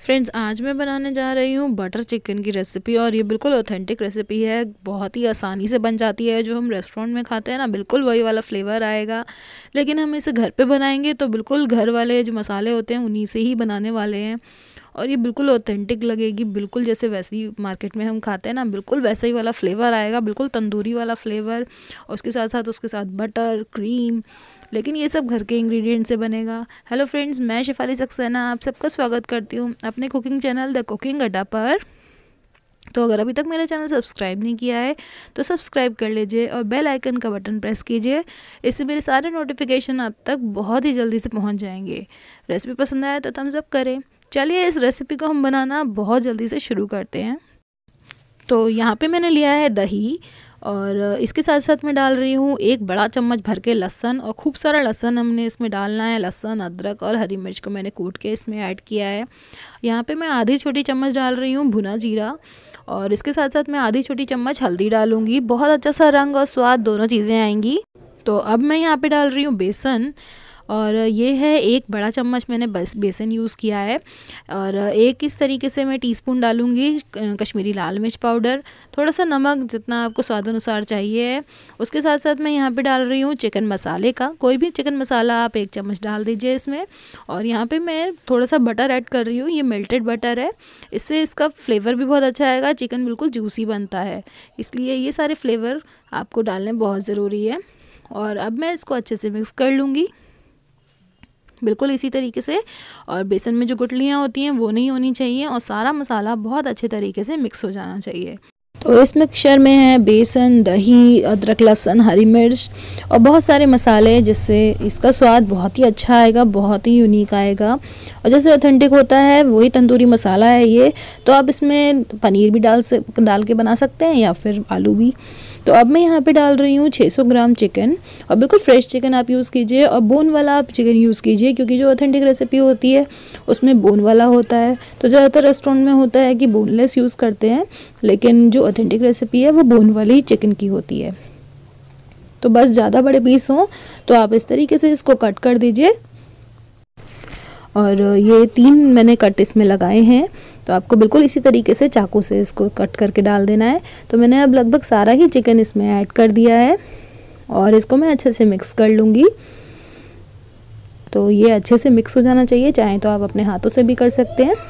Friends, आज मैं बनाने जा रही हूँ बटर चिकन की रेसिपी और ये बिल्कुल ऑथेंटिक रेसिपी है। बहुत ही आसानी से बन जाती है। जो हम रेस्टोरेंट में खाते हैं ना, बिल्कुल वही वाला फ्लेवर आएगा। लेकिन हम इसे घर पे बनाएंगे तो बिल्कुल घर वाले जो मसाले होते हैं उन्हीं से ही बनाने वाले हैं और ये बिल्कुल ऑथेंटिक लगेगी। बिल्कुल जैसे वैसी मार्केट में हम खाते हैं ना, बिल्कुल वैसा ही वाला फ्लेवर आएगा, बिल्कुल तंदूरी वाला फ्लेवर। और उसके साथ बटर, क्रीम, लेकिन ये सब घर के इंग्रेडिएंट से बनेगा। हेलो फ्रेंड्स, मैं शेफाली सक्सेना आप सबका स्वागत करती हूँ अपने कुकिंग चैनल द कुकिंग अड्डा पर। तो अगर अभी तक मेरा चैनल सब्सक्राइब नहीं किया है तो सब्सक्राइब कर लीजिए और बेल आइकन का बटन प्रेस कीजिए। इससे मेरे सारे नोटिफिकेशन आप तक बहुत ही जल्दी से पहुंच जाएंगे। रेसिपी पसंद आए तो थम्स अप करें। चलिए इस रेसिपी को हम बनाना बहुत जल्दी से शुरू करते हैं। तो यहाँ पे मैंने लिया है दही और इसके साथ साथ मैं डाल रही हूँ 1 बड़ा चम्मच भर के लहसुन और खूब सारा लहसुन हमने इसमें डालना है। लहसुन, अदरक और हरी मिर्च को मैंने कूट के इसमें ऐड किया है। यहाँ पे मैं आधी छोटी चम्मच डाल रही हूँ भुना जीरा और इसके साथ साथ मैं आधी छोटी चम्मच हल्दी डालूँगी। बहुत अच्छा सा रंग और स्वाद दोनों चीज़ें आएंगी। तो अब मैं यहाँ पे डाल रही हूँ बेसन और ये है 1 बड़ा चम्मच मैंने बस बेसन यूज़ किया है। और एक इस तरीके से मैं टीस्पून डालूँगी कश्मीरी लाल मिर्च पाउडर, थोड़ा सा नमक जितना आपको स्वाद अनुसार चाहिए है। उसके साथ साथ मैं यहाँ पे डाल रही हूँ चिकन मसाले का, कोई भी चिकन मसाला आप 1 चम्मच डाल दीजिए इसमें। और यहाँ पे मैं थोड़ा सा बटर ऐड कर रही हूँ, ये मेल्टेड बटर है। इससे इसका फ्लेवर भी बहुत अच्छा आएगा, चिकन बिल्कुल जूसी बनता है, इसलिए ये सारे फ्लेवर आपको डालने बहुत ज़रूरी है। और अब मैं इसको अच्छे से मिक्स कर लूँगी बिल्कुल इसी तरीके से। और बेसन में जो गुठलियाँ होती हैं वो नहीं होनी चाहिए और सारा मसाला बहुत अच्छे तरीके से मिक्स हो जाना चाहिए। तो इस मिक्सचर में है बेसन, दही, अदरक, लहसुन, हरी मिर्च और बहुत सारे मसाले, जिससे इसका स्वाद बहुत ही अच्छा आएगा, बहुत ही यूनिक आएगा। और जैसे ऑथेंटिक होता है वही तंदूरी मसाला है ये। तो आप इसमें पनीर भी डाल के बना सकते हैं या फिर आलू भी। तो अब मैं यहाँ पे डाल रही हूँ 600 ग्राम चिकन और बिल्कुल फ्रेश चिकन आप यूज़ कीजिए और बोन वाला आप चिकन यूज़ कीजिए, क्योंकि जो ऑथेंटिक रेसिपी होती है उसमें बोन वाला होता है। तो ज़्यादातर रेस्टोरेंट में होता है कि बोनलेस यूज़ करते हैं, लेकिन जो ऑथेंटिक रेसिपी है वो बोन वाली ही चिकन की होती है। तो बस ज़्यादा बड़े पीस हों तो आप इस तरीके से इसको कट कर दीजिए। और ये 3 मैंने कट इसमें लगाए हैं। तो आपको बिल्कुल इसी तरीके से चाकू से इसको कट करके डाल देना है। तो मैंने अब लगभग सारा ही चिकन इसमें ऐड कर दिया है और इसको मैं अच्छे से मिक्स कर लूँगी। तो ये अच्छे से मिक्स हो जाना चाहिए, चाहे तो आप अपने हाथों से भी कर सकते हैं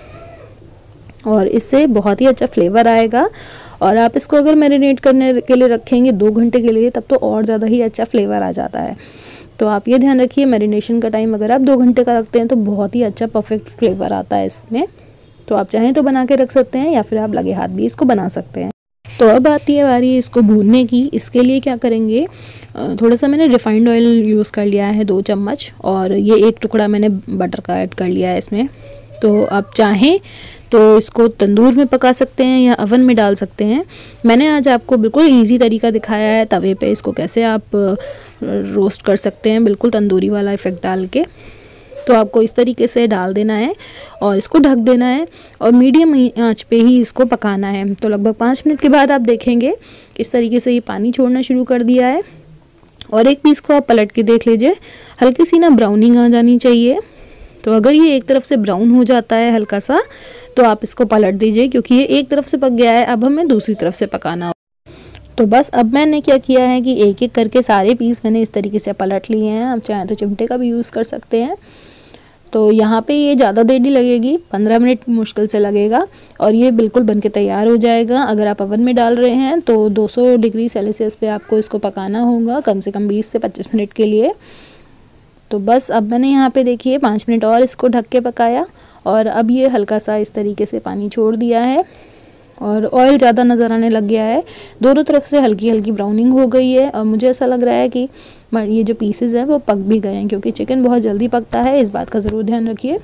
और इससे बहुत ही अच्छा फ्लेवर आएगा। और आप इसको अगर मैरिनेट करने के लिए रखेंगे 2 घंटे के लिए, तब तो और ज़्यादा ही अच्छा फ्लेवर आ जाता है। तो आप ये ध्यान रखिए, मैरिनेशन का टाइम अगर आप 2 घंटे का रखते हैं तो बहुत ही अच्छा परफेक्ट फ्लेवर आता है इसमें। तो आप चाहें तो बना के रख सकते हैं या फिर आप लगे हाथ भी इसको बना सकते हैं। तो अब आती है बारी इसको भूनने की। इसके लिए क्या करेंगे, थोड़ा सा मैंने रिफाइंड ऑयल यूज़ कर लिया है 2 चम्मच और ये 1 टुकड़ा मैंने बटर का ऐड कर लिया है इसमें। तो आप चाहें तो इसको तंदूर में पका सकते हैं या अवन में डाल सकते हैं। मैंने आज आपको बिल्कुल इजी तरीका दिखाया है तवे पे इसको कैसे आप रोस्ट कर सकते हैं, बिल्कुल तंदूरी वाला इफ़ेक्ट डाल के। तो आपको इस तरीके से डाल देना है और इसको ढक देना है और मीडियम आंच पे ही इसको पकाना है। तो लगभग 5 मिनट के बाद आप देखेंगे इस तरीके से ये पानी छोड़ना शुरू कर दिया है। और एक पीस को आप पलट के देख लीजिए, हल्की सी ना ब्राउनिंग आ जानी चाहिए। तो अगर ये एक तरफ से ब्राउन हो जाता है हल्का सा, तो आप इसको पलट दीजिए, क्योंकि ये एक तरफ से पक गया है। अब हमें दूसरी तरफ से पकाना हो। तो बस अब मैंने क्या किया है कि एक एक करके सारे पीस मैंने इस तरीके से पलट लिए हैं। आप चाहें तो चिमटे का भी यूज़ कर सकते हैं। तो यहाँ पे ये ज़्यादा देर नहीं लगेगी, 15 मिनट मुश्किल से लगेगा और ये बिल्कुल बनके तैयार हो जाएगा। अगर आप ओवन में डाल रहे हैं तो 200 डिग्री सेल्सियस पे आपको इसको पकाना होगा कम से कम 20 से 25 मिनट के लिए। तो बस अब मैंने यहाँ पे देखिए 5 मिनट और इसको ढक के पकाया और अब ये हल्का सा इस तरीके से पानी छोड़ दिया है और ऑयल ज़्यादा नज़र आने लग गया है। दोनों तरफ से हल्की हल्की ब्राउनिंग हो गई है और मुझे ऐसा लग रहा है कि ये जो पीसेस हैं वो पक भी गए हैं, क्योंकि चिकन बहुत जल्दी पकता है, इस बात का ज़रूर ध्यान रखिए।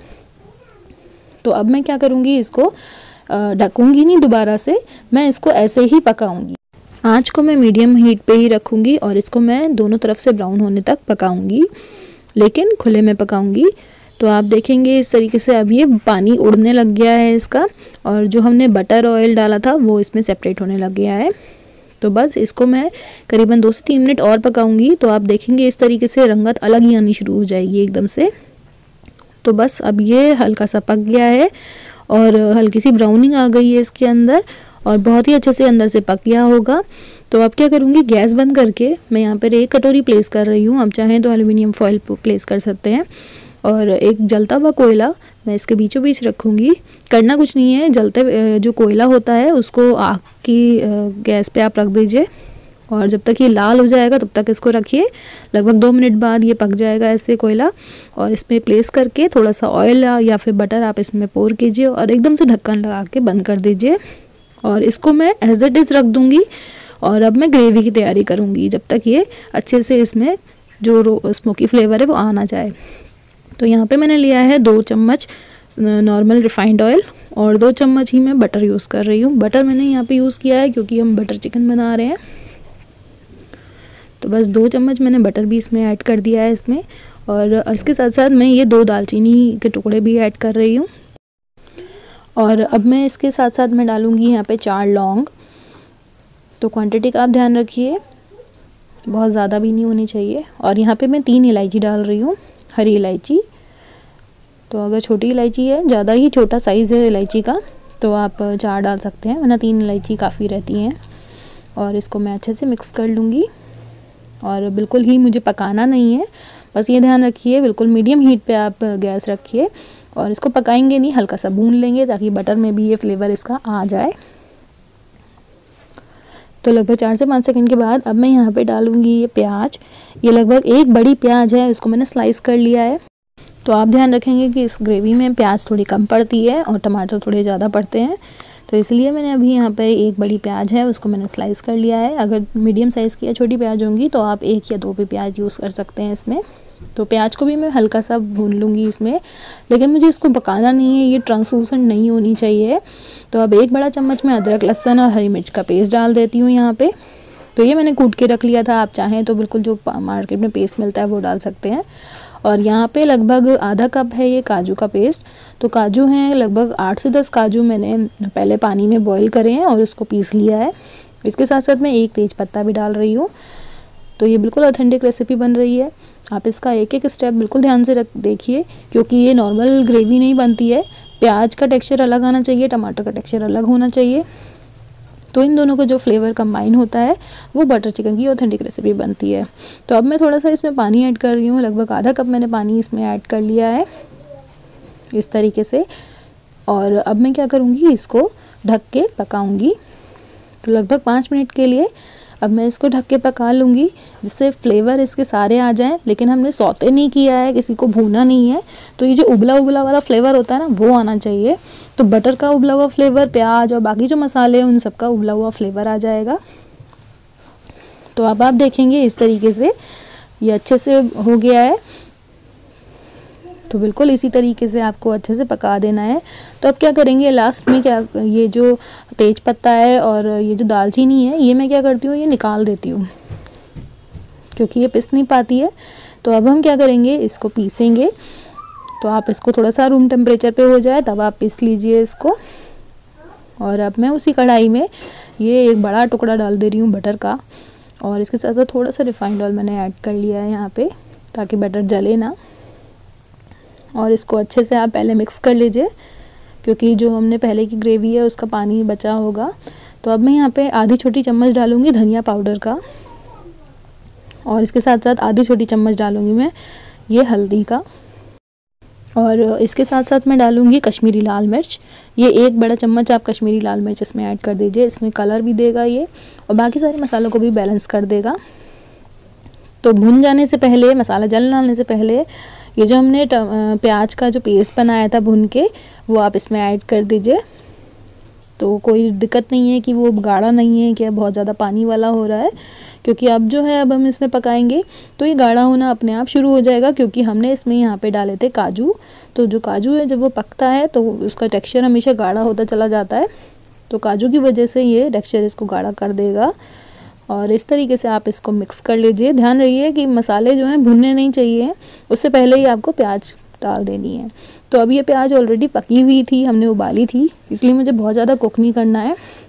तो अब मैं क्या करूँगी, इसको ढकूँगी नहीं दोबारा से, मैं इसको ऐसे ही पकाऊँगी। आँच को मैं मीडियम हीट पे ही रखूँगी और इसको मैं दोनों तरफ से ब्राउन होने तक पकाऊँगी, लेकिन खुले में पकाऊँगी। तो आप देखेंगे इस तरीके से अब ये पानी उड़ने लग गया है इसका और जो हमने बटर ऑयल डाला था वो इसमें सेपरेट होने लग गया है। तो बस इसको मैं करीबन 2 से 3 मिनट और पकाऊंगी। तो आप देखेंगे इस तरीके से रंगत अलग ही आनी शुरू हो जाएगी एकदम से। तो बस अब ये हल्का सा पक गया है और हल्की सी ब्राउनिंग आ गई है इसके अंदर और बहुत ही अच्छे से अंदर से पक गया होगा। तो अब क्या करूँगी, गैस बंद करके मैं यहाँ पर एक कटोरी प्लेस कर रही हूँ। आप चाहें तो एल्युमिनियम फॉइल प्लेस कर सकते हैं। और एक जलता हुआ कोयला मैं इसके बीचों बीच रखूँगी। करना कुछ नहीं है, जलते जो कोयला होता है उसको आग की गैस पे आप रख दीजिए और जब तक ये लाल हो जाएगा तब तक इसको रखिए। लगभग 2 मिनट बाद ये पक जाएगा ऐसे कोयला। और इसमें प्लेस करके थोड़ा सा ऑयल या फिर बटर आप इसमें पोर कीजिए और एकदम से ढक्कन लगा के बंद कर दीजिए। और इसको मैं एज इट इज़ रख दूँगी। और अब मैं ग्रेवी की तैयारी करूँगी जब तक ये अच्छे से इसमें जो स्मोकी फ्लेवर है वो आ ना जाए। तो यहाँ पे मैंने लिया है 2 चम्मच नॉर्मल रिफाइंड ऑयल और 2 चम्मच ही मैं बटर यूज़ कर रही हूँ। बटर मैंने यहाँ पे यूज़ किया है क्योंकि हम बटर चिकन बना रहे हैं। तो बस 2 चम्मच मैंने बटर भी इसमें ऐड कर दिया है इसमें। और इसके साथ साथ मैं ये 2 दालचीनी के टुकड़े भी ऐड कर रही हूँ। और अब मैं इसके साथ साथ मैं डालूँगी यहाँ पे 4 लौंग। तो क्वांटिटी का आप ध्यान रखिए, बहुत ज़्यादा भी नहीं होनी चाहिए। और यहाँ पे मैं 3 इलायची डाल रही हूँ, हरी इलायची। तो अगर छोटी इलायची है, ज़्यादा ही छोटा साइज़ है इलायची का, तो आप 4 डाल सकते हैं, वरना 3 इलायची काफ़ी रहती हैं। और इसको मैं अच्छे से मिक्स कर लूँगी। और बिल्कुल ही मुझे पकाना नहीं है, बस ये ध्यान रखिए बिल्कुल मीडियम हीट पे आप गैस रखिए। और इसको पकाएंगे नहीं, हल्का सा भून लेंगे ताकि बटर में भी ये फ्लेवर इसका आ जाए। तो लगभग 4 से 5 सेकंड के बाद अब मैं यहाँ पे डालूँगी ये प्याज। ये लगभग 1 बड़ी प्याज है, इसको मैंने स्लाइस कर लिया है। तो आप ध्यान रखेंगे कि इस ग्रेवी में प्याज थोड़ी कम पड़ती है और टमाटर थोड़े ज़्यादा पड़ते हैं, तो इसलिए मैंने अभी यहाँ पर 1 बड़ी प्याज है उसको मैंने स्लाइस कर लिया है। अगर मीडियम साइज़ की या छोटी प्याज होंगी तो आप 1 या 2 भी प्याज यूज़ कर सकते हैं इसमें। तो प्याज को भी मैं हल्का सा भून लूँगी इसमें, लेकिन मुझे इसको पकाना नहीं है, ये ट्रांसलूसेंट नहीं होनी चाहिए। तो अब 1 बड़ा चम्मच मैं अदरक, लहसुन और हरी मिर्च का पेस्ट डाल देती हूँ यहाँ पे। तो ये मैंने कूट के रख लिया था, आप चाहें तो बिल्कुल जो मार्केट में पेस्ट मिलता है वो डाल सकते हैं। और यहाँ पे लगभग आधा कप है ये काजू का पेस्ट। तो काजू हैं लगभग 8 से 10 काजू मैंने पहले पानी में बॉईल करे हैं और उसको पीस लिया है। इसके साथ साथ मैं 1 तेज पत्ता भी डाल रही हूँ। तो ये बिल्कुल ऑथेंटिक रेसिपी बन रही है। आप इसका एक एक स्टेप बिल्कुल ध्यान से देखिए, क्योंकि ये नॉर्मल ग्रेवी नहीं बनती है। प्याज का टेक्सचर अलग आना चाहिए, टमाटर का टेक्सचर अलग होना चाहिए। तो इन दोनों का जो फ्लेवर कंबाइन होता है वो बटर चिकन की ऑथेंटिक रेसिपी बनती है। तो अब मैं थोड़ा सा इसमें पानी ऐड कर रही हूँ, लगभग आधा कप मैंने पानी इसमें ऐड कर लिया है इस तरीके से। और अब मैं क्या करूँगी, इसको ढक के पकाऊँगी। तो लगभग 5 मिनट के लिए अब मैं इसको ढक के पका लूँगी, जिससे फ्लेवर इसके सारे आ जाएं। लेकिन हमने सौते नहीं किया है, किसी को भूना नहीं है, तो ये जो उबला उबला वाला फ्लेवर होता है ना वो आना चाहिए। तो बटर का उबला हुआ फ्लेवर, प्याज और बाकी जो मसाले हैं उन सब का उबला हुआ फ्लेवर आ जाएगा। तो अब आप देखेंगे इस तरीके से ये अच्छे से हो गया है। तो बिल्कुल इसी तरीके से आपको अच्छे से पका देना है। तो अब क्या करेंगे लास्ट में, क्या ये जो तेज पत्ता है और ये जो दालचीनी है ये मैं क्या करती हूँ, ये निकाल देती हूँ क्योंकि ये पिस नहीं पाती है। तो अब हम क्या करेंगे, इसको पीसेंगे। तो आप इसको थोड़ा सा रूम टेम्परेचर पे हो जाए तब आप पीस लीजिए इसको। और अब मैं उसी कढ़ाई में ये 1 बड़ा टुकड़ा डाल दे रही हूँ बटर का, और इसके साथ साथ थोड़ा सा रिफाइंड ऑयल मैंने ऐड कर लिया है यहाँ पे, ताकि बटर जले ना। और इसको अच्छे से आप पहले मिक्स कर लीजिए, क्योंकि जो हमने पहले की ग्रेवी है उसका पानी बचा होगा। तो अब मैं यहाँ पे आधी छोटी चम्मच डालूँगी धनिया पाउडर का, और इसके साथ साथ आधी छोटी चम्मच डालूँगी मैं ये हल्दी का। और इसके साथ साथ मैं डालूँगी कश्मीरी लाल मिर्च। ये 1 बड़ा चम्मच आप कश्मीरी लाल मिर्च इसमें ऐड कर दीजिए, इसमें कलर भी देगा ये और बाकी सारे मसालों को भी बैलेंस कर देगा। तो भुन जाने से पहले, मसाला जल डालने से पहले ये जो हमने प्याज का जो पेस्ट बनाया था भुन के, वो आप इसमें ऐड कर दीजिए। तो कोई दिक्कत नहीं है कि वो गाढ़ा नहीं है कि बहुत ज़्यादा पानी वाला हो रहा है, क्योंकि अब जो है अब हम इसमें पकाएंगे तो ये गाढ़ा होना अपने आप शुरू हो जाएगा, क्योंकि हमने इसमें यहाँ पे डाले थे काजू। तो जो काजू है जब वो पकता है तो उसका टेक्सचर हमेशा गाढ़ा होता चला जाता है। तो काजू की वजह से ये टेक्सचर इसको गाढ़ा कर देगा। और इस तरीके से आप इसको मिक्स कर लीजिए। ध्यान रहिए कि मसाले जो हैं भुनने नहीं चाहिए, उससे पहले ही आपको प्याज डाल देनी है। तो अब ये प्याज ऑलरेडी पकी हुई थी, हमने उबाली थी, इसलिए मुझे बहुत ज़्यादा कुक नहीं करना है।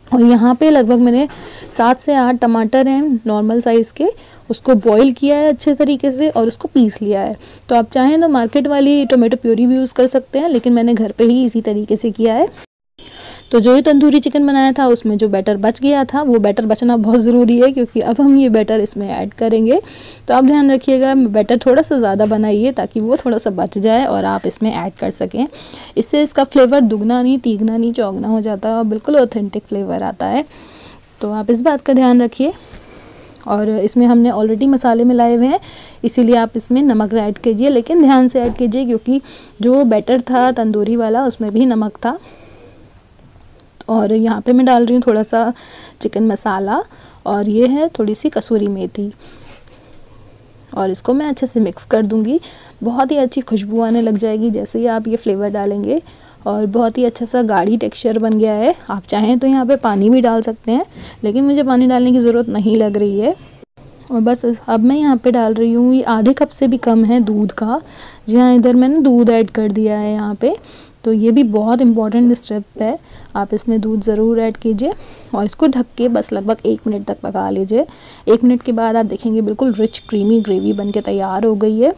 और यहाँ पे लगभग मैंने 7 से 8 टमाटर हैं नॉर्मल साइज़ के, उसको बॉईल किया है अच्छे तरीके से और उसको पीस लिया है। तो आप चाहें तो मार्केट वाली टोमेटो प्यूरी भी यूज़ कर सकते हैं, लेकिन मैंने घर पे ही इसी तरीके से किया है। तो जो ये तंदूरी चिकन बनाया था उसमें जो बैटर बच गया था, वो बैटर बचना बहुत ज़रूरी है, क्योंकि अब हम ये बैटर इसमें ऐड करेंगे। तो आप ध्यान रखिएगा, बैटर थोड़ा सा ज़्यादा बनाइए ताकि वो थोड़ा सा बच जाए और आप इसमें ऐड कर सकें। इससे इसका फ्लेवर दुगना नहीं, तीगना नहीं, चौगना हो जाता है और बिल्कुल ऑथेंटिक फ्लेवर आता है। तो आप इस बात का ध्यान रखिए। और इसमें हमने ऑलरेडी मसाले मिलाए हुए हैं, इसीलिए आप इसमें नमक ऐड कीजिए, लेकिन ध्यान से ऐड कीजिए क्योंकि जो बैटर था तंदूरी वाला उसमें भी नमक था। और यहाँ पे मैं डाल रही हूँ थोड़ा सा चिकन मसाला और ये है थोड़ी सी कसूरी मेथी, और इसको मैं अच्छे से मिक्स कर दूँगी। बहुत ही अच्छी खुशबू आने लग जाएगी जैसे ही आप ये फ्लेवर डालेंगे, और बहुत ही अच्छा सा गाढ़ी टेक्सचर बन गया है। आप चाहें तो यहाँ पे पानी भी डाल सकते हैं, लेकिन मुझे पानी डालने की ज़रूरत नहीं लग रही है। और बस अब मैं यहाँ पे डाल रही हूँ, ये आधे कप से भी कम है दूध का। जी हाँ, इधर मैंने दूध ऐड कर दिया है यहाँ पे। तो ये भी बहुत इम्पॉर्टेंट स्टेप है, आप इसमें दूध ज़रूर ऐड कीजिए और इसको ढक के बस लगभग 1 मिनट तक पका लीजिए। 1 मिनट के बाद आप देखेंगे बिल्कुल रिच क्रीमी ग्रेवी बन के तैयार हो गई है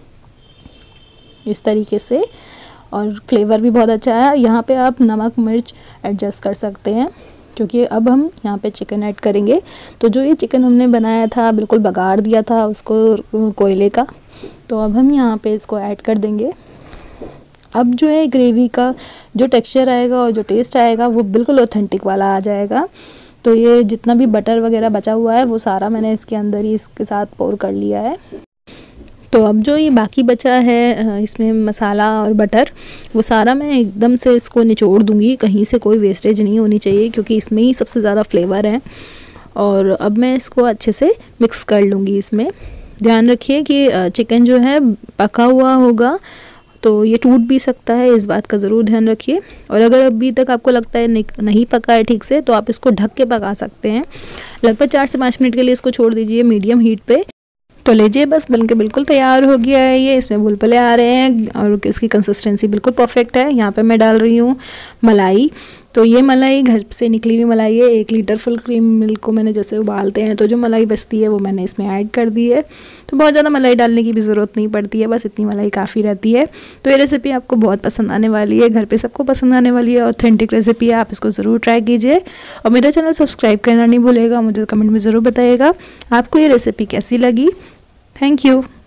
इस तरीके से, और फ्लेवर भी बहुत अच्छा है। यहाँ पे आप नमक मिर्च एडजस्ट कर सकते हैं, क्योंकि अब हम यहाँ पे चिकन ऐड करेंगे। तो जो ये चिकन हमने बनाया था, बिल्कुल बघाड़ दिया था उसको कोयले का, तो अब हम यहाँ पे इसको ऐड कर देंगे। अब जो है ग्रेवी का जो टेक्सचर आएगा और जो टेस्ट आएगा वो बिल्कुल ऑथेंटिक वाला आ जाएगा। तो ये जितना भी बटर वगैरह बचा हुआ है वो सारा मैंने इसके अंदर ही इसके साथ पोर कर लिया है। तो अब जो ये बाकी बचा है इसमें मसाला और बटर, वो सारा मैं एकदम से इसको निचोड़ दूँगी, कहीं से कोई वेस्टेज नहीं होनी चाहिए क्योंकि इसमें ही सबसे ज़्यादा फ्लेवर है। और अब मैं इसको अच्छे से मिक्स कर लूँगी इसमें। ध्यान रखिए कि चिकन जो है पका हुआ होगा तो ये टूट भी सकता है, इस बात का ज़रूर ध्यान रखिए। और अगर अभी तक आपको लगता है नहीं पका है ठीक से, तो आप इसको ढक के पका सकते हैं। लगभग 4 से 5 मिनट के लिए इसको छोड़ दीजिए मीडियम हीट पे। तो लीजिए, बस बनके बिल्कुल तैयार हो गया है ये। इसमें बुलबुले आ रहे हैं और इसकी कंसिस्टेंसी बिल्कुल परफेक्ट है। यहाँ पे मैं डाल रही हूँ मलाई। तो ये मलाई घर से निकली हुई मलाई है। 1 लीटर फुल क्रीम मिल्क को मैंने जैसे उबालते हैं तो जो मलाई बचती है वो मैंने इसमें ऐड कर दी है। तो बहुत ज़्यादा मलाई डालने की भी ज़रूरत नहीं पड़ती है, बस इतनी मलाई काफ़ी रहती है। तो ये रेसिपी आपको बहुत पसंद आने वाली है, घर पे सबको पसंद आने वाली है। ऑथेंटिक रेसिपी है, आप इसको ज़रूर ट्राई कीजिए और मेरा चैनल सब्सक्राइब करना नहीं भूलेगा। मुझे कमेंट में ज़रूर बताइएगा आपको ये रेसिपी कैसी लगी। Thank you.